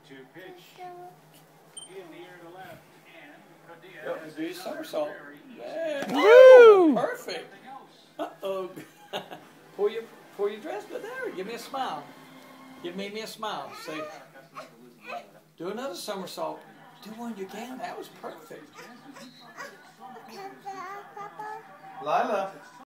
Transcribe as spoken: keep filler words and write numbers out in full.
To pitch in the air to left, and Padilla Yep, has do your somersault. Yeah. Woo! Oh, perfect. Uh-oh. pull your pull your dress, but there. Give me a smile. Give me me a smile. Say, do another somersault. Do one you can. That was perfect. Papa. Lila.